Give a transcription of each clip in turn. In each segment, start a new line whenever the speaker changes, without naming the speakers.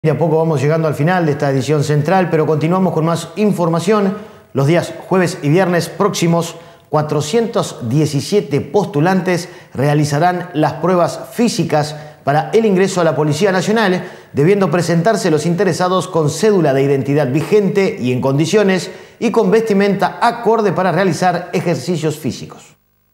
De a poco vamos llegando al final de esta edición central, pero continuamos con más información. Los días jueves y viernes próximos, 417 postulantes realizarán las pruebas físicas para el ingreso a la Policía Nacional, debiendo presentarse los interesados con cédula de identidad vigente y en condiciones y con vestimenta acorde para realizar ejercicios físicos.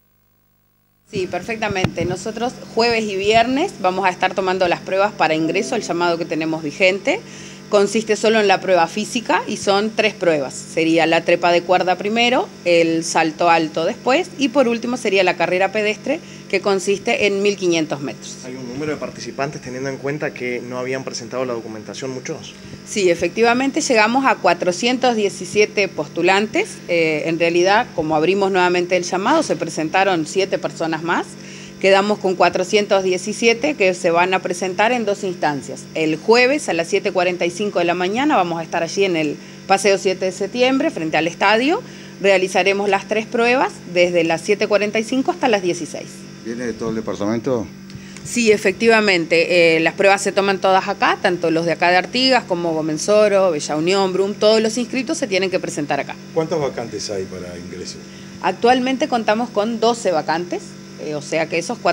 Sí, perfectamente. Nosotros jueves y viernes vamos a estar tomando las pruebas para ingreso, el llamado que tenemos vigente. Consiste solo en la prueba física y son 3 pruebas. Sería la trepa de cuerda primero, el salto alto después y por último sería la carrera pedestre, que consiste en 1500 metros.
¿Hay un número de participantes teniendo en cuenta que no habían presentado la documentación muchos?
Sí, efectivamente llegamos a 417 postulantes. En realidad, como abrimos nuevamente el llamado, se presentaron 7 personas más. Quedamos con 417 que se van a presentar en 2 instancias. El jueves a las 7:45 de la mañana vamos a estar allí en el Paseo 7 de septiembre, frente al estadio. Realizaremos las 3 pruebas desde las 7:45 hasta las 16.
¿Viene de todo el departamento?
Sí, efectivamente. Las pruebas se toman todas acá, tanto los de acá de Artigas como Gomensoro, Bella Unión, Brum. Todos los inscritos se tienen que presentar acá.
¿Cuántas vacantes hay para ingreso?
Actualmente contamos con 12 vacantes. O sea que esos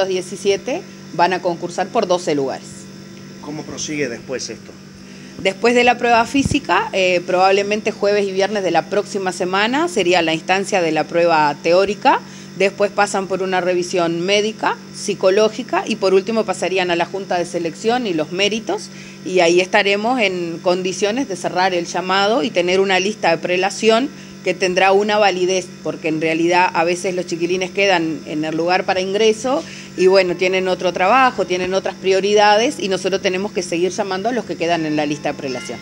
417 van a concursar por 12 lugares.
¿Cómo prosigue después esto?
Después de la prueba física, probablemente jueves y viernes de la próxima semana sería la instancia de la prueba teórica. Después pasan por una revisión médica, psicológica y por último pasarían a la Junta de Selección y los méritos. Y ahí estaremos en condiciones de cerrar el llamado y tener una lista de prelación que tendrá una validez, porque en realidad a veces los chiquilines quedan en el lugar para ingreso y bueno, tienen otro trabajo, tienen otras prioridades y nosotros tenemos que seguir llamando a los que quedan en la lista de prelación.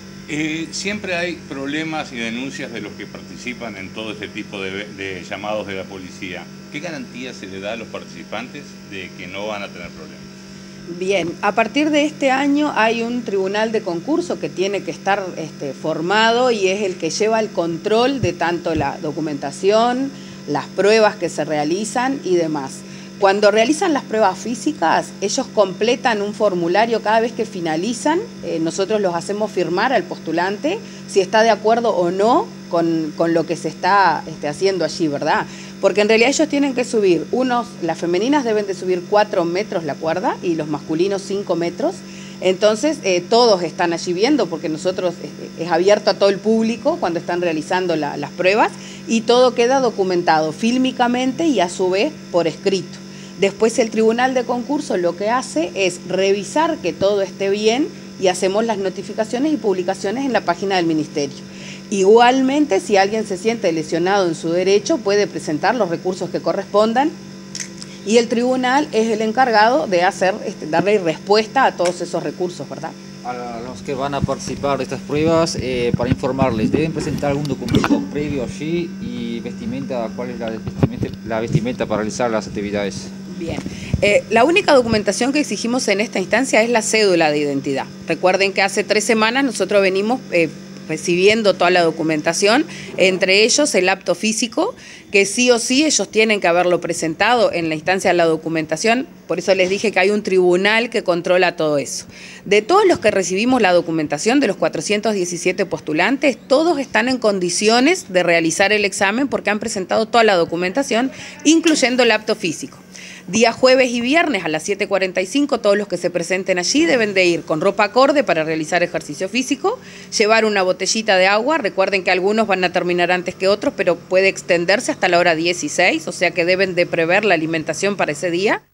Siempre hay problemas y denuncias de los que participan en todo este tipo de llamados de la policía. ¿Qué garantía se le da a los participantes de que no van a tener problemas?
Bien, a partir de este año hay un tribunal de concurso que tiene que estar formado y es el que lleva el control de tanto la documentación, las pruebas que se realizan y demás. Cuando realizan las pruebas físicas, ellos completan un formulario cada vez que finalizan. Nosotros los hacemos firmar al postulante si está de acuerdo o no con lo que se está haciendo allí, ¿verdad? Porque en realidad ellos tienen que subir, las femeninas deben de subir 4 metros la cuerda y los masculinos 5 metros. Entonces todos están allí viendo porque nosotros es abierto a todo el público cuando están realizando las pruebas y todo queda documentado fílmicamente y a su vez por escrito. Después el tribunal de concurso lo que hace es revisar que todo esté bien y hacemos las notificaciones y publicaciones en la página del ministerio. Igualmente, si alguien se siente lesionado en su derecho, puede presentar los recursos que correspondan y el tribunal es el encargado de darle respuesta a todos esos recursos, ¿verdad?
A los que van a participar de estas pruebas, para informarles, deben presentar algún documento previo allí y vestimenta, ¿cuál es la vestimenta para realizar las actividades?
Bien, la única documentación que exigimos en esta instancia es la cédula de identidad. Recuerden que hace 3 semanas nosotros venimos recibiendo toda la documentación, entre ellos el apto físico, que sí o sí ellos tienen que haberlo presentado en la instancia de la documentación, por eso les dije que hay un tribunal que controla todo eso. De todos los que recibimos la documentación, de los 417 postulantes, todos están en condiciones de realizar el examen porque han presentado toda la documentación, incluyendo el apto físico. Día jueves y viernes a las 7:45 todos los que se presenten allí deben de ir con ropa acorde para realizar ejercicio físico, llevar una botellita de agua, recuerden que algunos van a terminar antes que otros, pero puede extenderse hasta la hora 16, o sea que deben de prever la alimentación para ese día.